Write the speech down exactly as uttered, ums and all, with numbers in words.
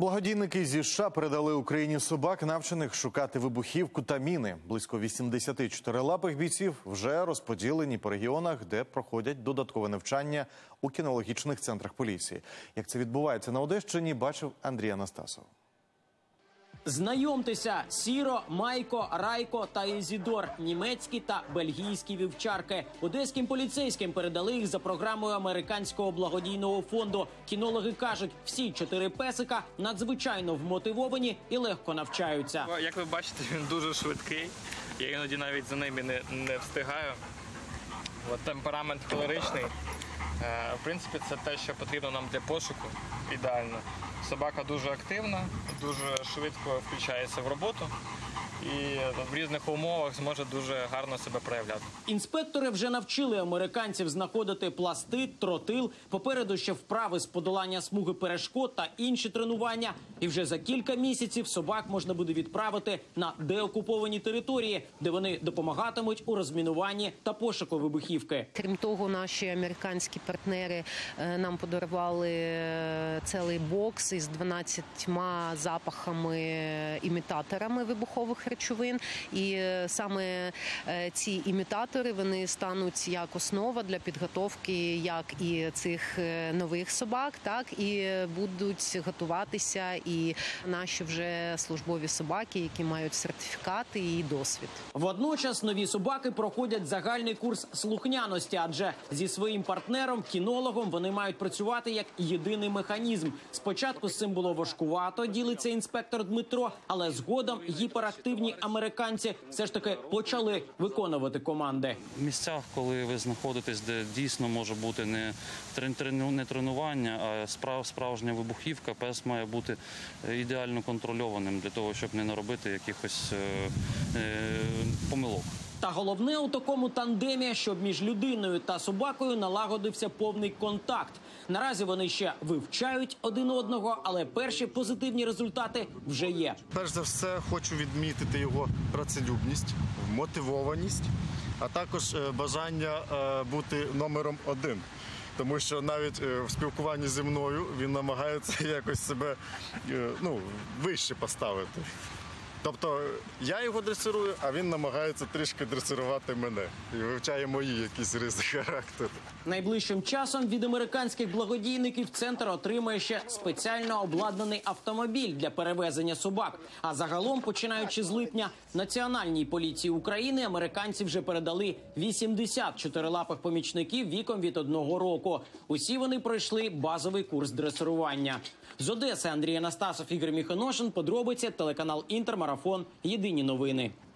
Благодійники зі США передали Україні собак, навчених шукати вибухівку та міни. Близько вісімдесят чотирилапих бійців вже розподілені по регіонах, де проходять додаткове навчання у кінологічних центрах поліції. Як це відбувається на Одещині, бачив Андрій Анастасов. Знайомтеся: Сіро, Майко, Райко та Ізідор – німецькі та бельгійські вівчарки. Одеським поліцейським передали їх за програмою американського благодійного фонду. Кінологи кажуть, всі чотири песика надзвичайно вмотивовані і легко навчаються. Як ви бачите, він дуже швидкий. Я іноді навіть за ними не, не встигаю. От, темперамент холеричний. Е, в принципі, це те, що потрібно нам для пошуку. Ідеально. Собака дуже активна, дуже швидко включається в роботу і в різних умовах зможе дуже гарно себе проявляти. Інспектори вже навчили американців знаходити пласти, тротил, попереду ще вправи з подолання смуги перешкод та інші тренування. І вже за кілька місяців собак можна буде відправити на деокуповані території, де вони допомагатимуть у розмінуванні та пошуку вибухівки. Крім того, наші американські партнери нам подарували цілий бокс із дванадцятьма запахами-імітаторами вибухових речовин. І саме ці імітатори, вони стануть як основа для підготовки як і цих нових собак, так і будуть готуватися і наші вже службові собаки, які мають сертифікати і досвід. Водночас нові собаки проходять загальний курс слухняності, адже зі своїм партнером, кінологом, вони мають працювати як єдиний механізм. Спочатку з цим було важкувато, ділиться інспектор Дмитро, але згодом гіперактивні американці все ж таки почали виконувати команди. В місцях, коли ви знаходитесь, де дійсно може бути не, не тренування, а справ, справжня вибухівка, пес має бути ідеально контрольованим для того, щоб не наробити якихось е, е, помилок. Та головне у такому тандемі, щоб між людиною та собакою налагодився повний контакт. Наразі вони ще вивчають один одного, але перші позитивні результати вже є. Перш за все, хочу відмітити його працелюбність, мотивованість, а також бажання бути номером один. Тому що навіть в спілкуванні зі мною він намагається якось себе ну, вище поставити. Тобто я його дресирую, а він намагається трішки дресирувати мене і вивчає мої якісь риси характеру. Найближчим часом від американських благодійників центр отримає ще спеціально обладнаний автомобіль для перевезення собак. А загалом, починаючи з липня, Національній поліції України американці вже передали вісімдесят чотирилапих помічників віком від одного року. Усі вони пройшли базовий курс дресирування. З Одеси Андрій Анастасов, Ігор Міхоношин, подробиці, телеканал Інтер, Марафон, Єдині новини.